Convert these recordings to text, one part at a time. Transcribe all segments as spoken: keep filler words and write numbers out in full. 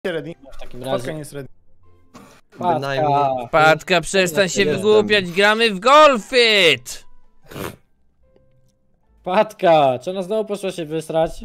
ready. W takim Patka razie. nie jest ready. Patka. Patka, przestań się Jestem. wygłupiać, gramy w Golfit! Patka, czy ona znowu poszła się wysrać?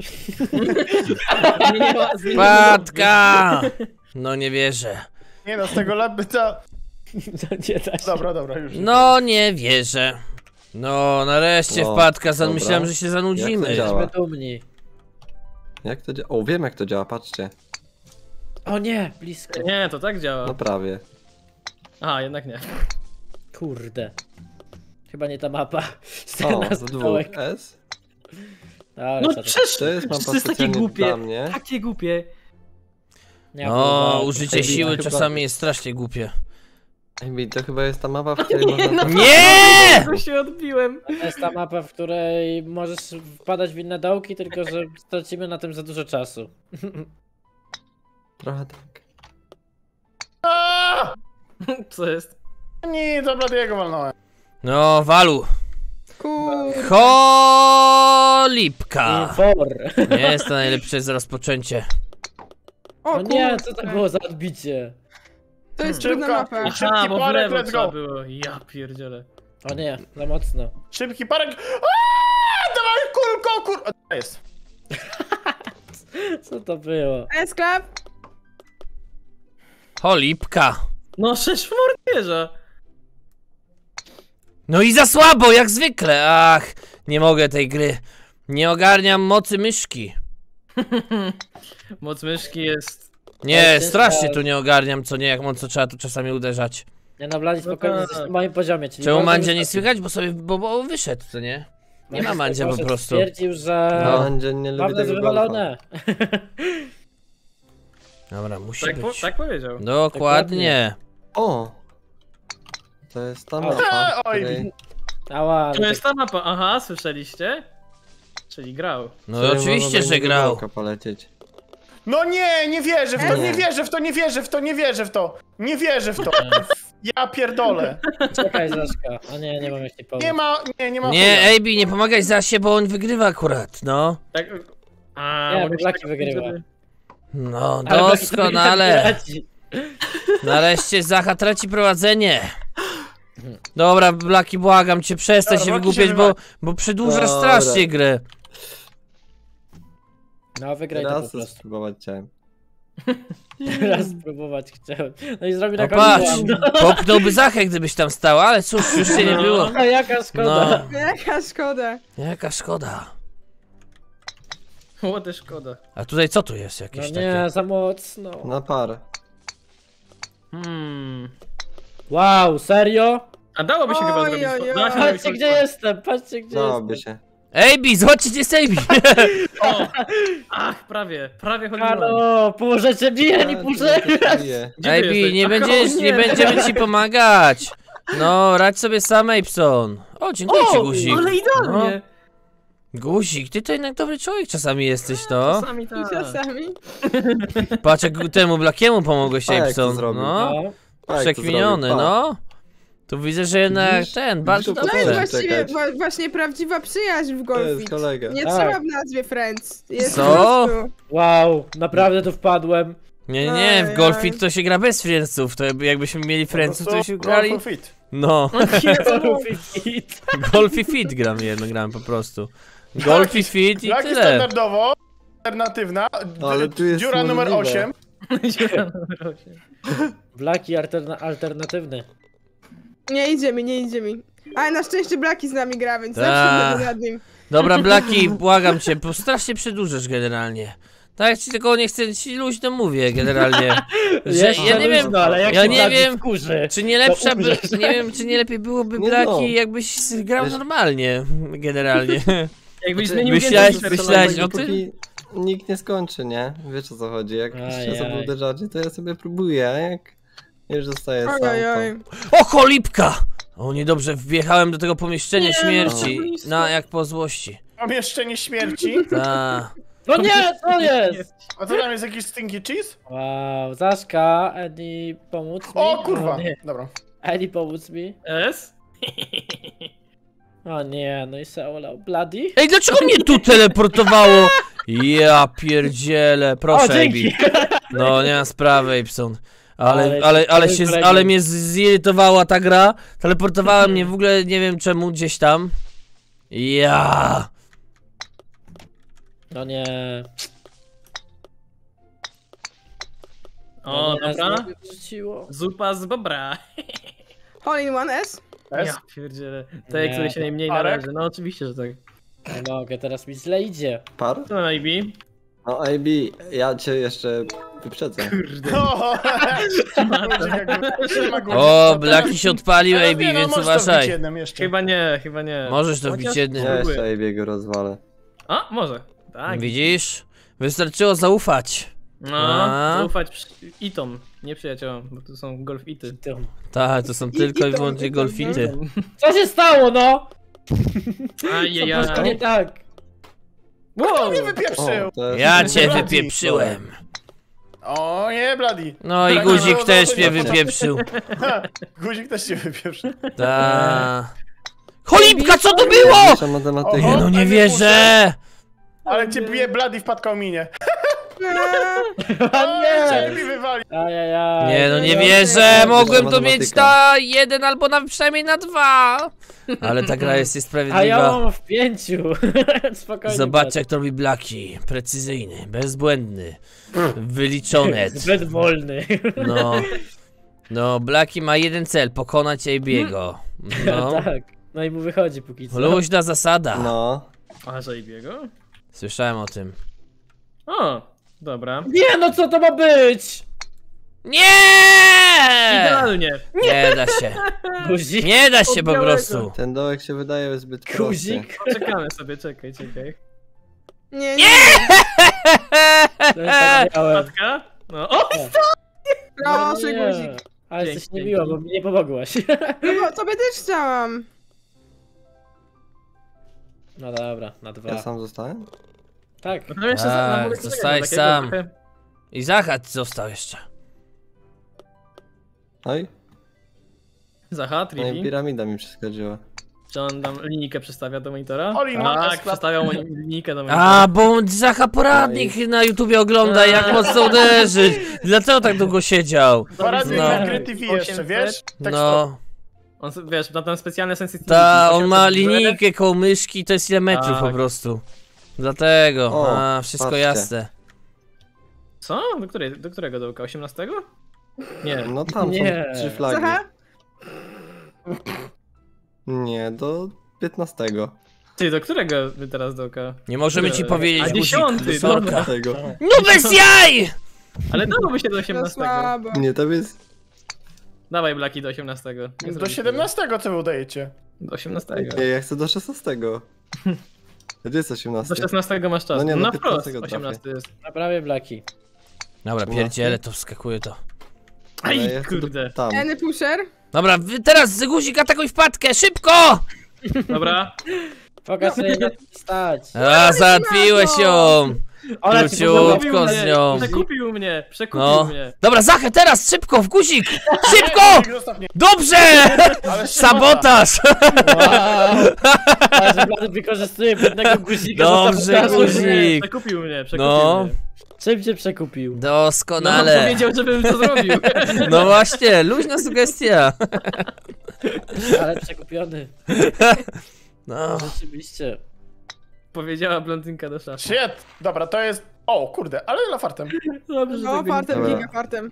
Patka! No nie wierzę. Nie no, z tego laby to... Nie da się. Dobra, dobra, już. No nie wierzę. No nareszcie O, wpadka, dobra. myślałem, że się zanudzimy. Jak to działa? Jesteśmy dumni. Jak to działa? O, wiem jak to działa, patrzcie. O nie, blisko. Nie, to tak działa. No prawie. Aha, jednak nie. Kurde. Chyba nie ta mapa. O, Na z dwóch. stołek. S? Ale No co to? przecież To jest mapa to jest takie specjalnie głupie. dla mnie. Takie głupie. Nie No, próbowałem. użycie Ej, siły chyba- czasami jest strasznie głupie. Ej, to chyba jest ta mapa, w której można... Nie! To się odbiłem. To jest ta mapa, w której możesz wpadać w inne dołki, tylko że stracimy na tym za dużo czasu. Trochę tak. Aaaa! Co jest? Nie, to Bladiego walnąłem. No, walu. Kur... Cholipka. Infor. Nie jest to najlepsze z rozpoczęcie. O O nie, kur... co to było za odbicie? To jest Szybko. trudna mapa. Szybki Aha, bo w parek, lewo let's trzeba go. było. Ja pierdzielę. O nie, za mocno. Szybki parek. Aaaa! Dawaj, kulko, kur... O, to jest. Co to było? S-Club! Cholipka. No sześć w mordierza. No i za słabo, jak zwykle. Ach, nie mogę tej gry. Nie ogarniam mocy myszki. Moc myszki jest... Nie, Ale ty- strasznie tu nie ogarniam, co nie, jak mocno trzeba tu czasami uderzać. Nie no, Bladi, spokojnie, tak. jesteś na moim poziomie. Czyli Czemu można Mandzia nie wystarczy. słychać? Bo sobie, bo, bo wyszedł, co nie? Nie ma Mandzia po Poszedł, prostu. Stwierdził, że... No. Mandzia nie lubi Prawda jest tego golfa. wywalone. Dobra, musi Tak, po, być. tak powiedział. Dokładnie. O! To jest ta O. mapa, w Oj. której... Ała, To no jest ta mapa. Aha, słyszeliście? Czyli grał. No której oczywiście, można że do grał. golfa polecieć. No nie, nie wierzę w to, Nie. nie wierzę w to, nie wierzę w to, nie wierzę w to. Nie wierzę w to. Ja pierdolę. tak, czekaj Zaszka. O nie, nie mam jak ci pomóc. Nie ma, nie, nie ma Nie, chuja. A B, nie pomagaj Zasie, bo on wygrywa akurat, no. Tak... A, Nie, bo mogę się Blaki tak- wygrywa. No, Ale Blaki doskonale. traci. Nareszcie Zacha traci prowadzenie. Dobra, Blaki, błagam cię, przestań Dobra, się Blaki wygłupiać, się bo, bo przedłużasz Dobra. strasznie grę. No wygraj to po Teraz prostu. spróbować chciałem. Raz spróbować chciałem. No i zrobi No na patrz, koniec. popchnąłby Zachę, gdybyś tam stała, ale cóż, już się nie było. No jaka szkoda. No, Jaka szkoda. jaka szkoda. Ładna szkoda. A tutaj co tu jest No jakieś nie, takie? za mocno. Na parę. Hmm... Wow, serio? A dałoby się chyba Oj, zrobić... oj, oj. da się Patrzcie zrobić- gdzie jestem, patrzcie gdzie Dałoby jestem. się. A B, zobaczcie, gdzie jest A B. O! Ach, prawie, prawie chodziło. Halo, pomożecie mi, ja nie A, muszę. to się bije. Gdzie A ty B, jesteś? nie Ach, będziesz, o, nie będziemy ci pomagać. No, radź sobie sam, Apson. O, dziękuję ci, O, guzik. ale idealnie. Guzik, ty to jednak dobry człowiek czasami jesteś, no. Czasami tak. Czasami. Patrz, jak temu Blakiemu pomogłeś, A jak to Apson. zrobił? No, No, Tak, to przekwiniony, zrobił, pa. no. Tu widzę, że jednak Widzisz? ten, bardzo Widzisz, To jest dobrze. Czekać. właściwie, wa- właśnie prawdziwa przyjaźń w To jest Golfit. kolega. Nie Tak. trzeba w nazwie Friends. Jest Co? po prostu. wow, naprawdę tu wpadłem. Nie, nie, w Ojej. Golfit to się gra bez friendsów, to jakbyśmy mieli friendsów, to się grali... Golf fit. No, Fit. Golfi Fit gram jedno, gram po prostu. Golfi Fit i Blaki tyle. standardowo, alternatywna, d- Ale tu jest dziura numer możliwe. osiem. Blaki alterna alternatywny. Nie idzie mi, nie idzie mi. Ale na szczęście Blaki z nami gra, więc Tak. zawsze będę nad nim. Dobra, Blaki, błagam cię, bo strasznie przedłużasz generalnie. Tak, jak ci tylko nie chcę, ci luźno mówię generalnie. Że ja nie wiem, No, ale jak ja się nie Blaki wiem, wkurzy. czy nie lepsza by, umrzesz. nie wiem, czy nie lepiej byłoby Nie Blaki, no. jakbyś grał Wiesz- normalnie, generalnie. Jakbyś Znaczy, zmienił myślałeś- więcej myślałeś personaży. o tym? Póki nikt nie skończy, nie? Wiesz o co chodzi. Jak Aj, się sobie aj. uderzacie, to ja sobie próbuję, a jak już zostaję sam, Oj, oj, oj. to... O, cholipka! O, niedobrze, wjechałem do tego pomieszczenia Nie, śmierci, no, blisko. na jak po złości. Pomieszczenie śmierci. Ta. No nie, co jest? A co tam jest jakiś stinky cheese? Wow, Zaszka, Edi, pomóc mi? O kurwa. O, nie. Dobra. Edi, pomóc mi? S? O nie, no i se olał. Bloody? Ej, dlaczego mnie tu teleportowało? Ja pierdzielę, proszę, O, dzięki. Ejbi. No, nie ma sprawy, Epson. Ale, Ale- ale, ale, się, ale- ale mnie z- zirytowała ta gra. Teleportowała mnie w ogóle, nie wiem czemu, gdzieś tam. Ja. No nie. O, no nie, dobra. znowu wrzuciło. Zupa z bobra. Hole in one S? S? Ja pierdzielę. Tej, Nie. który się najmniej Arek? należy. No oczywiście, że tak. Nie mogę, teraz mi źle idzie. Par? Co na I B? No A B, ja cię jeszcze wyprzedzę. Kurde. O, guzik jak- siema, guzik. O, Blaki się odpalił, Ale Ejbi, nie, no, więc możesz to wbić uważaj. jednym jeszcze. Chyba nie, chyba nie. Możesz to Chociaż- wbić jednym. Ja Spróbuję. jeszcze A B go rozwalę. A, może. Tak. Widzisz? Wystarczyło zaufać. No, A? zaufać przy- itom, nie przyjaciołom, bo to są golf ity. Tym. Tak, to są tylko i to- wyłącznie to- golfity. Co się stało, no? Co poszło nie Ajajaj. tak? Wow! Nie wypieprzył! O, to jest... Ja cię Bloody. wypieprzyłem. O nie, Bloody. No i Tak, guzik no, też no, mnie no, no. wypieprzył. Ha, guzik też cię wypieprzył. Ta. Cholipka, co to było? Nasza matematyka. Nie, no tak nie nie wierzę. Ale cię bije Bloody wpadł minie. A nie! Cię mi wywali. Ajajaj. Nie, no nie no, wierzę. nie, Mogłem to matematyka. mieć na jeden albo na przynajmniej na dwa. Ale ta gra jest A ja niesprawiedliwa. mam w pięciu. Spokojnie. Zobaczcie, jak to robi Blaki. Precyzyjny, bezbłędny, wyliczony. Zbyt wolny. No. No, Blaki ma jeden cel, pokonać Ejbiego. No. Tak. No i mu wychodzi póki co. Luźna zasada. No. A, że Ibiego? Słyszałem o tym. O, dobra. Nie, no co to ma być? Nie! Idealnie. Nie da się. Guzik. Nie da się po białego. prostu. Ten dołek się wydaje zbyt prosty. Guzik. Czekamy sobie, czekaj, czekaj. Nie, nie. To jest tak miałem. Patka? No, o! Proszę, Nie. guzik. Ale Dzięki, coś nie miło, bo mi nie pomogłaś. No bo tobie też chciałam. No dobra, na Ja dwa. sam zostałem? Tak. No to jeszcze Tak, za- na mogę zostałeś takiego sam. trochę- I Zachat został jeszcze. Oj, Zaha, no i Trivi. piramida mi przeskoczyła. Czy on tam linijkę przestawia do monitora? All in one, Tak, sklep. przestawiał mo- linijkę do monitora. A, bo Zacha poradnik na YouTubie ogląda, jak mocno uderzyć. Dlatego tak długo siedział. Poradnik No. na gry T V jeszcze, wiesz? Tak No, On, s- wiesz, ma tam specjalne sensitivity. ta, on ma osiemset zet. linijkę koło myszki, to jest ile metrów Tak. po prostu. Dlatego, O, a, wszystko patrzcie. jasne. Co? Do, której, do którego dołka? osiemnastego? Nie. No tam Nie. są trzy flagi. Zaha? Nie, do piętnastego. Ty, do którego my teraz dołka? Nie możemy ci A powiedzieć, guzik, dziesiąty, do sorka. dobra. Tego. No bez jaj! Ale dałoby się do To osiemnastego. słabo. Nie, to jest... Dawaj Blaki do osiemnastego. Nie Do zrobisz siedemnastego co wy udajecie? tego. Do osiemnastego. Nie, ja chcę do szesnastego. Gdzie jest Do osiemnasty? szesnastego masz czas. No nie, No do na wprost. piętnastego trafię. osiemnasty jest. Naprawię blaki. Dobra, pierdziele, to wskakuje to. Ale Aj, ja chcę do- kurde. Tam. Eny pusher? Dobra, wy teraz guzik atakuj wpadkę, szybko! Dobra. Pokaż sobie na stać. A, załatwiłeś ją! Ona ci Króciutko pomogła. z nią. Przekupił mnie, przekupił No. mnie. Dobra, Zachę, teraz, szybko, w guzik! Szybko! Nie, zostaw mnie. Dobrze! Ale Sabotaż! Wow. Ale że Blady wykorzystuje biednego guzika do Dobrze, sabotażu. guzik. Nie, przekupił mnie, przekupił No. mnie. Czym cię przekupił? No, Doskonale. powiedział, żebym to zrobił. No właśnie, luźna sugestia. Ale przekupiony. No. Rzeczywiście. Powiedziała blondynka do szafy. Shit! Dobra, to jest... O, kurde, ale lafartem. Dobrze, że No, tego fartem, Dobra. giga fartem.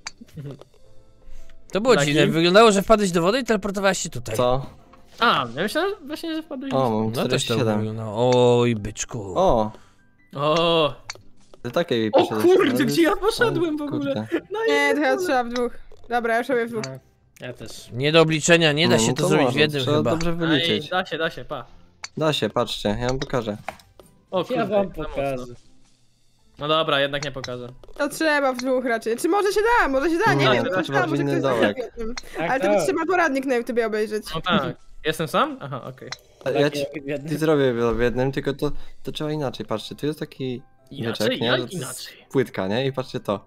To było Taki? dziwne, wyglądało, że wpadłeś do wody i teleportowałeś się tutaj. Co? A, ja myślałem właśnie, że wpadłeś. O, mam No też to czterdzieści siedem. wyglądało. Oj, byczku. O, O, ty takiej o poszedłeś, kurde, ale- gdzie ja poszedłem w O, ogóle? kurde. No Nie, to ja trzeba w dwóch. Dobra, już robię w dwóch. Ja też. Nie do obliczenia, nie da No, się no to zrobić w można, jednym trzeba chyba. dobrze Ej, wyliczyć. da się, da się, pa. Da się, patrzcie, ja wam pokażę. O kurde, Ja wam za mocno. pokażę. No dobra, jednak nie pokażę. To trzeba w dwóch raczej. Czy może się da, może się da, nie No, wiem. to Ktoś trzeba tam, może inny ktoś dołek. zacznie o tym. Tak, Ale to tak. trzeba poradnik na YouTubie obejrzeć. No tak. Jestem sam? Aha, okej. A Ja Blaki ci, jak biedny. ci zrobię w jednym, tylko to, to trzeba inaczej, patrzcie, tu jest taki Inaczej, myczek, nie? jak Że to jest inaczej? Płytka, nie? I patrzcie to.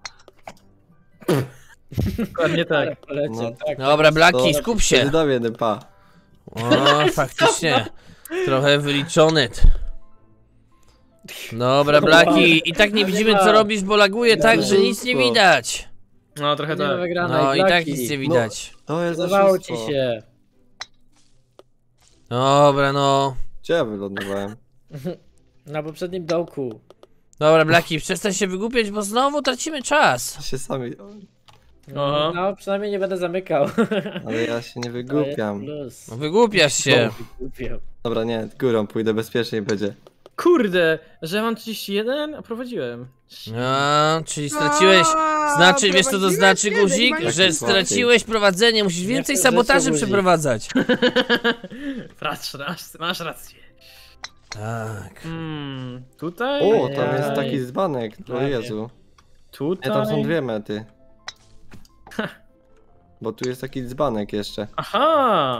Dokładnie tak. Ale poleciał, No. tak. Dobra, Blaki, To- skup się. Wtedy dam jeden, pa. O, faktycznie. Trochę wyliczony. Dobra, Blaki, i tak nie widzimy co robisz, bo laguje tak, że nic nie Oszustwo. widać. No trochę Nie ma tak. wygranej, No i tak Blaki. nic nie widać. To jest Zdawało ci oszustwo. się. Dobra, no. Gdzie ja wylądowałem? Na poprzednim dołku. Dobra, Blaki, przestań się wygłupiać, bo znowu tracimy czas. Się sami... Aha. No, przynajmniej nie będę zamykał. Ale ja się nie To jest wygłupiam. plus. No, wygłupiasz się. Głupio. Dobra, nie, górą pójdę, bezpieczniej będzie. Kurde, że mam trzydzieści jeden, a prowadziłem. No, czyli straciłeś... Znaczy, wiesz co to znaczy, guzik? nie Że tak straciłeś prowadzenie, musisz Nie więcej w tym sabotaży rzeczy, guzik. przeprowadzać. Masz, masz, masz rację. Tak. Hmm, tutaj? O, tam jest Ej. taki dzbanek, o Prawie. Jezu. Tutaj? Nie, tam są dwie mety. Bo tu jest taki dzbanek jeszcze. Aha!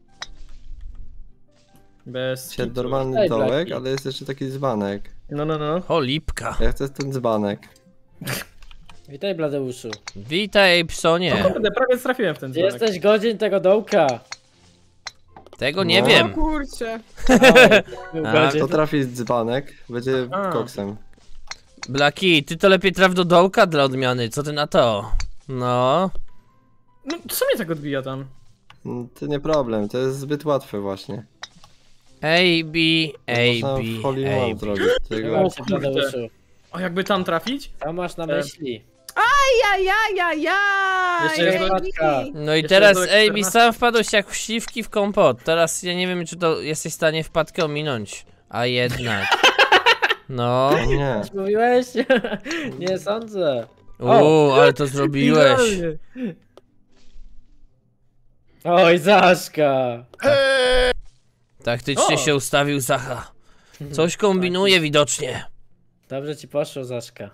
Bez Jest kitu. normalny Ej, dołek, Blaki. ale jest jeszcze taki dzbanek. No, no, no. O, lipka. Ja chcę ten dzbanek. Witaj, Bladeuszu. Witaj, psonie. Kurde, prawie trafiłem w ten Gdzie dzwonek. jesteś godzin tego dołka? Tego nie No. O wiem. kurczę. Był A, godzin. Kto trafi z dzbanek, będzie A. koksem. Blaki, ty to lepiej traf do dołka dla odmiany, co ty na to? No. No, co mnie tak odbija tam? Mm, To nie problem, to jest zbyt łatwe właśnie. A, B, A, Można B, w Holy A, One B. zrobić. Tego. Byłem O cię, kurde. Bladeuszu. O, jakby tam trafić? Co masz na E, myśli? Ja, ja, ja, ja. Jeszcze jest dodatka. No i Jeszcze teraz, dołek A, B, czternaście. sam wpadłeś jak śliwki w kompot. Teraz ja nie wiem, czy to jesteś w stanie wpadkę ominąć. A jednak. No. Nie. Mówiłeś? Nie sądzę. Uuu, ale to zrobiłeś. Idealnie. Oj, Zaszka. Eee, Taktycznie O! się ustawił Zacha. Coś kombinuje widocznie. Dobrze ci poszło, Zaszka.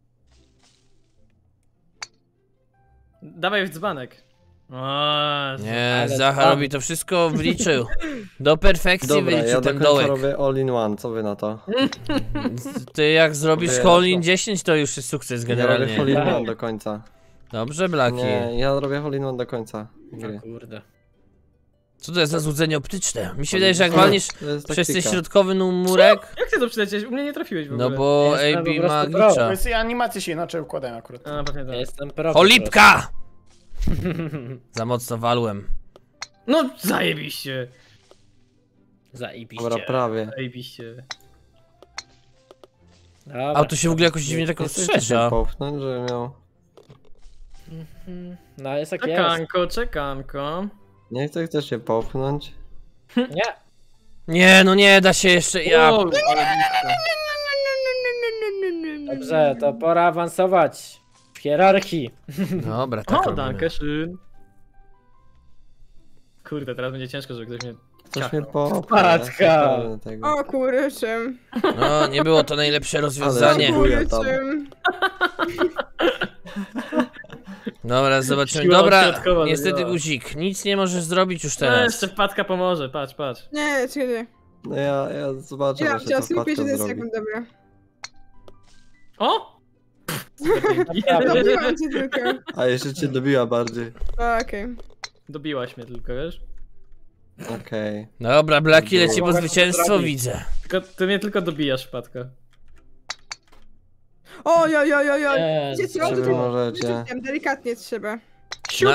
Dawaj w dzbanek. O, Nie, Ale Zacha tam- robi to wszystko, wliczył. Do perfekcji Dobra, wyliczył ja do ten końca dołek. robię all in one, co wy na to? Ty jak zrobisz Wiesz, Hall in no. dziesięć, to już jest sukces Ja robię all generalnie. in Tak. one do końca. Dobrze, Blaki. Nie, ja robię all in one do końca. gry. O kurde. Co to jest za złudzenie optyczne? Mi się wydaje, że jak walniesz To jest przez ten taktyka. środkowy murek, Jak ty to przyleciałeś? U mnie nie trafiłeś w ogóle. no bo Jestem A B po prostu ma pro. to glitcha. jest i animacje się inaczej układają akurat. A, pewnie Ja tak. jestem pro. O, lipka! Za mocno walłem. No, zajebiście. Zajebiście. Dobra, prawie. Zajebiście. Dobra. Auto się w ogóle jakoś dziwnie tak Nie chcecie się rozszerza. popchnąć, żeby miał... Mhm. No jest jak jest. Czekanko, czekanko. Nie chcę, chcesz się popchnąć? Nie. Nie, no nie da się jeszcze, ja... O, ale blisko. Dobrze, to pora awansować. W hierarchii. Dobra, tak O, robimy. danke schön. Kurde, teraz będzie ciężko, żeby ktoś mnie... Chcesz mnie ciachnął. popchnąć? Patka. Ja się pewny tego. O kurczę. No, nie było to najlepsze O rozwiązanie. Ale- Chuja tam. kurczę. Dobra, zobaczymy. Siła Dobra, środkowa niestety zadziałała. guzik, nic nie możesz zrobić już No, teraz. jeszcze wpadka pomoże, patrz, patrz. Nie, czekaj. No ja, ja zobaczę Ja właśnie, chciałam co sobie wpadka pięćdziesiąt zrobi. sekund, dobra. O! Dobiłam cię tylko. A jeszcze cię dobiła bardziej. O, okej. Dobiłaś mnie tylko, wiesz? Okej. Dobra, Blaki leci po Mogę to zwycięstwo, zrobić. widzę. Tylko, ty mnie tylko dobijasz, wpadka. Oj, oj, oj, oj, oj. Nie, Wiecie co, Czy wy tutaj możecie? wyrzuciłem, delikatnie trzeba. Na...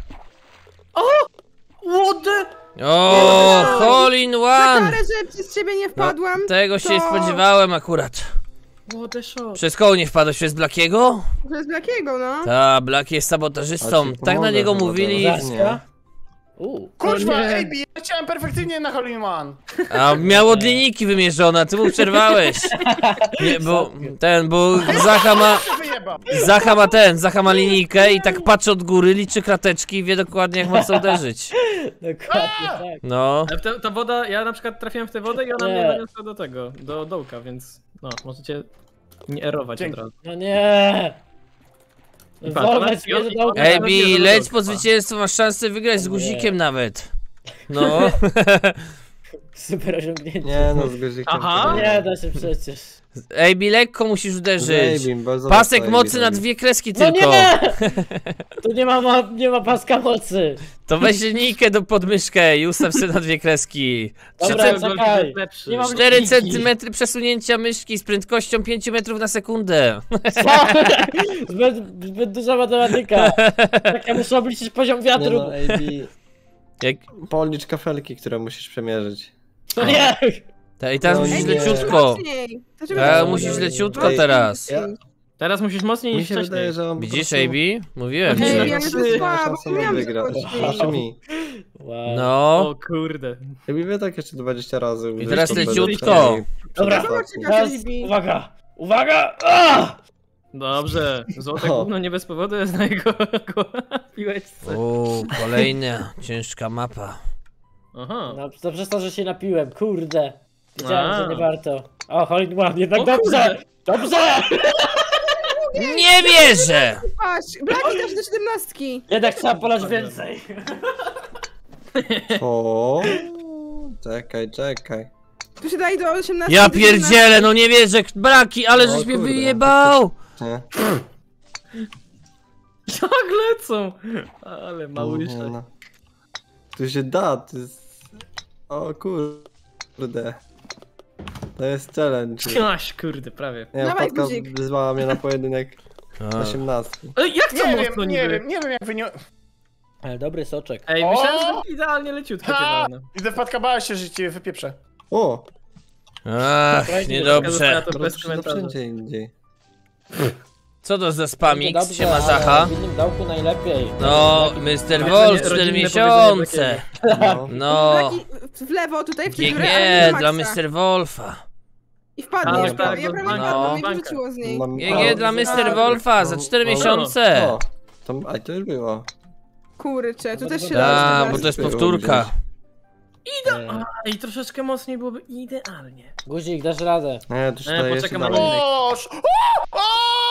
What the... O, Hall in Za one! karę, że przez ciebie nie wpadłam. Tego się nie to- spodziewałem akurat. What the shot? Przez koło nie wpadłeś, przez Blakiego? Przez Blakiego, no. Ta, Blaki jest A sabotażystą. ci Tak na pomogę niego chyba mówili. teraz. Zaszka? Uuu. Kurwa, O nie. A B, ja chciałem perfekcyjnie na Hall in One. A miał od linijki wymierzone, a ty mu przerwałeś. Nie, bo ten, bo Zacha ma. Się wyjeba. Zacha ma ten, Zacha ma linijkę i tak patrzy od góry, liczy krateczki i wie dokładnie jak ma co uderzyć. Dokładnie tak. No. Ale ta, ta woda, ja na przykład trafiłem w tę wodę i ona Nie. mnie naniosła do tego, do dołka, więc no, możecie nie erować Dzięki. od razu. No nie. I patrz, Woleć ona- mnie i- do dołka. Ej, Ej, Bi, do leć dołka. po zwycięstwo, masz szansę wygrać z Nie. guzikiem nawet. No. Super osiągnięcie. Nie no, z guzikiem. Aha. to Nie da się przecież. Ej, Bi, lekko musisz uderzyć. Zabim, bo zobacz, Pasek co mocy Ejbi na robi. dwie kreski No tylko. nie! Tu nie ma, ma, nie ma paska mocy. To weź linijkę do podmyszkę i ustaw sobie na dwie kreski. Dobra, Trzy- czekaj. Nie mam cztery linijki. centymetry przesunięcia myszki z prędkością pięć metrów na sekundę. Zbyt, zbyt duża matematyka. Tak, ja muszę obliczyć poziom Nie wiatru. no, Ejbi, Jak... policz kafelki, które musisz przemierzyć. No nie! Ta, I teraz No musisz nie. leciutko. Mocniej. Dlaczego A, nie musisz mocniej? leciutko Ej, teraz. Ja, Teraz musisz mocniej mi niż się wcześniej. wydaje, że on po Widzisz, prostu- A B? Mówiłem Ej, ci. ja Nie, nie to to słabo, szansę miałam wygrać. skoczyć. Znaczy mi. Wow. No. O kurde. Ejbi, wy tak jeszcze dwadzieścia razy użyć, teraz to będę leciutko. przynajmniej Dobra. przedostatni. Teraz, uwaga! Uwaga! Ah! Dobrze. Złote O. gówno nie bez powodu jest na jego piłeczce. O, kolejna ciężka mapa. Aha. No to przez to, że się napiłem, kurde. Wiedziałem, A. że nie warto. O, hole in one, jednak O dobrze! kurde. Dobrze! Nie wierzę! Patrz, Blaki też do siedemnastki. Jednak trzeba polać więcej. O, czekaj, czekaj. Tu się daje do osiemnastki. Ja do siedemnastki. pierdzielę, no nie wierzę, braki, ale O żeś mnie kurde. wyjebał! Nie? Jak lecą? Ale małysze. Nie, no. Tu się da, to jest... O kurde. To jest challenge. Aś, kurde, prawie. Nie, Dawaj, Patka guzik. wyzwała mnie na pojedynek A. osiemnastki. Ej, jak to Nie mocno wiem, nie niby? wiem, nie wiem jak wy nie... Ale dobry soczek. Ej, O! myślałem, że idealnie leciutko cię Ha! dawno. Widzę, wpadka bała się, że cię wypieprzę. O! Ach, niedobrze. To bez To komentarza. wszędzie indziej. Co to za spamik? Dobrze, Siema ale Zacha. W innym dołku najlepiej. No, mister Rodzinne- Wolf, cztery rodzinne miesiące. No. No, Blaki w lewo tutaj, w tej G górę, ale G nie dla maksa. mister Wolfa. I wpadniesz, Tak, prawie, tak, ja do prawie banka, wpadłam, no. mnie banka. wyrzuciło z niej. Mam- G G dla mister Wolfa za cztery No. miesiące. O, to, a to już było. Kurczę, tu też się Da, da. bo to jest Było powtórka. E, A, i troszeczkę mocniej byłoby idealnie. Guzik, dasz radę. Nie, to już Nie, to jeszcze poczekam na dalej. innych. Oż! O!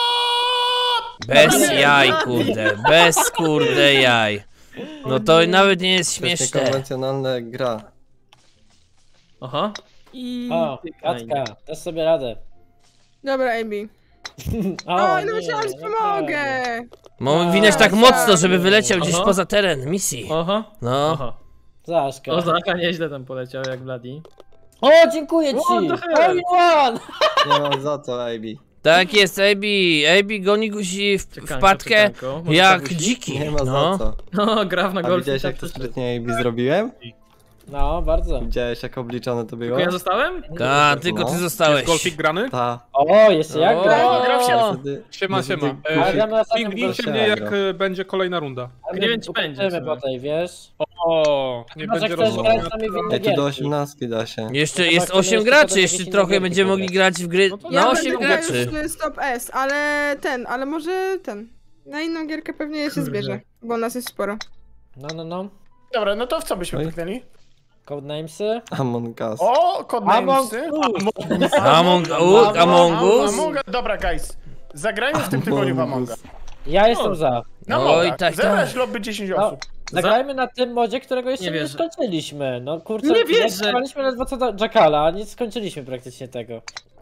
Bez jaj, kurde. Bez kurde jaj. No to nawet nie jest To jest śmieszne. niekonwencjonalna gra. Aha. I... O, Katka, dasz sobie radę. Dobra, Amy. O, Oj, no nie, myślałam, że naprawdę. pomogę. Mam winać tak mocno, żeby wyleciał gdzieś Aha. poza teren misji. Oho. No. Oho. Zaszka. O, Zaka nieźle tam poleciał, jak Bloody. O, dziękuję ci! What the hell? Hole in one! Nie mam za co, Ejbi. Tak jest, A B. A B goni guzi w Czekanko, wpadkę czekanko. Może jak tak musi? dziki. Nie ma No. za co. No, gra na A golfie. widziałeś tak jak to przecież- sprytnie Ejbi zrobiłem? No, bardzo. Widziałeś jak obliczone to było? Tylko ja zostałem? A, tylko ty No. zostałeś. Golfik grany? Ta. O, jeszcze jak O. gra? Gra się. Wtedy... Siema, wtedy siema. guzik- Ale gramy ostatnio w Pingnijcie golfa. mnie jak e, będzie kolejna runda. Ale Nie wiem, czy będzie, ukończymy co? po tej, wiesz? O, nie Może będzie chcesz rozmowy. grać z nami w inne Ej, tu do gierki. osiemnastki da się. Jeszcze No to jest zobaczymy osiem jeszcze graczy, potem jeszcze jakieś trochę inne będziemy gierki mogli grać w gry No to Ja na będę osiem grać graczy. już Stop S, ale ten, ale może ten. Na inną gierkę pewnie się Kurde. zbierze, bo nas jest sporo. No, no, no. Dobra, no to w co byśmy Oj. pyknęli? Codenamesy. Among Us. O, Codenamesy. Among, u, Among Us? Among Us. Dobra, guys. Zagrajmy w tym tygodniu w Among Us. Ja jestem za. Na Oj, modach. tak, Zebrać tak. lobby dziesięć No, osób. zagrajmy na tym modzie, którego jeszcze Nie nie, wierzę. skończyliśmy. No kurczę, Nie wierzę. zagraliśmy ledwo co do Jackala, a nie skończyliśmy praktycznie tego.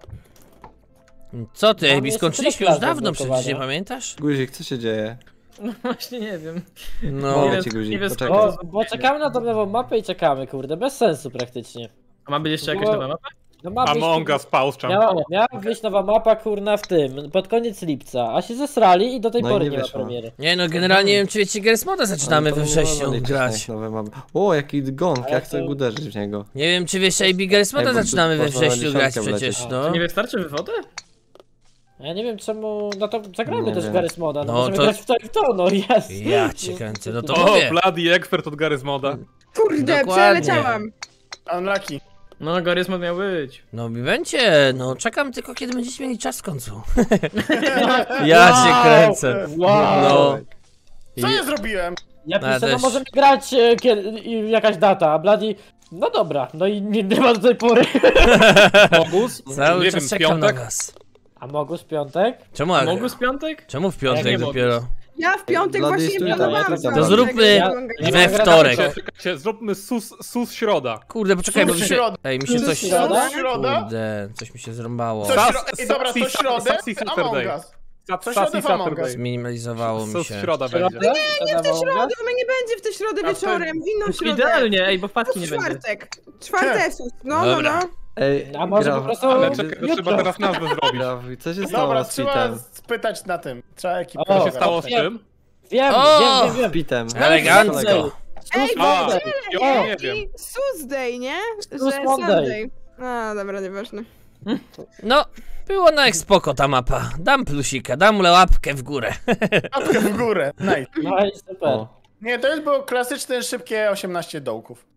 Co ty, Mam A B? jeszcze Skończyliśmy tyle już dawno, klas do przecież nie blokowania. pamiętasz? Guzik, co się dzieje? No właśnie nie wiem. No. Nie Mówię wiem, ci, guzik, nie wiem, poczekaj. Bo, bo czekamy na tą nową mapę i czekamy, kurde, bez sensu praktycznie. A ma być jeszcze jakaś Było- nowa mapa? No ma być- Among Us Pause Miała, miała wyjść nowa mapa, kurna, w tym, pod koniec lipca, a się zesrali i do tej No i pory nie nie, ma wyszło. premiery. Nie no, generalnie nie wiem, czy wiecie, Gears Moda zaczynamy Ale to we nie można wrześniu liczyć na grać. ich nowe mapy. O, jaki gong, Ale jak to- chcę uderzyć w niego. Nie wiem, czy wiesz, A B, Gears Moda Ej, bo tu zaczynamy we można na wrześniu grać dziesiątkę przecież, wlecieć. no. Nie wystarczy wywody? Ja nie wiem czemu, no to zagrajmy Nie też w wiem. Garry's Moda, no, No możemy to- grać w to i w to, no jest. Ja cię kręcę, no to O, mówię. Bloody Expert od Garry's Moda. Kurde, Dokładnie. przeleciałam. Unlucky. No, Garry's miał być. No i będzie, no czekam tylko kiedy będziecie mieli czas w końcu. Ja cię kręcę. Wow. No. Co I- ja zrobiłem? Ja No, ja piszę, no też. możemy grać e, kiedy, i jakaś data, a Bloody, no dobra, no i nie, nie ma do tej pory. Mogus? Cały Nie czas wiem, czekam na piątek? was. A Mogus piątek? Czemu, A Mogus piątek? Czemu w Jak piątek nie dopiero? Ja w piątek Dla właśnie Disney nie tam, planowałam. ja tam. samego To zróbmy tego Ja- we ja- wtorek. Czekajcie, czekajcie, zróbmy sus, sus środa. Kurde, poczekaj, bo mi się... Środa. Ej, mi się coś... Środa? Środa? Kurde, coś mi się zrąbało. Co Sas- śro... Ej, dobra, to Sassy- środę Sassy Among Saturday. Us. Sa- Co Sassy środę w Among Us. Saturday. Zminimalizowało mi Sus się. środa Środa? będzie. Nie, W środę, bo my nie będzie w tę środę A wieczorem, w inną środę. Idealnie, ej, bo wpadki W nie będzie. czwartek. Czwartesus. No, no, Dobra. no. Ej, A może Graf, po prostu- Ale gdy- czekaj, to trzeba teraz nazwę zrobić. Graf, co się stało Dobra, z trzeba Pitem? spytać na tym. Trzeba ekipę. O, Co się stało z wiem. tym? Wiem, O! wiem, wiem, Z wiem. Pitem. Elegancko. Ej, A, Boże, ja nie jaki wiem. Tuesday, nie? Że Sus Monday. Sunday. A, dobra, nieważne. No, było na jak spoko ta mapa. Dam plusika, dam łapkę w górę. Łapkę w górę. Nice. No i super. O. Nie, to jest było klasyczne, szybkie osiemnaście dołków.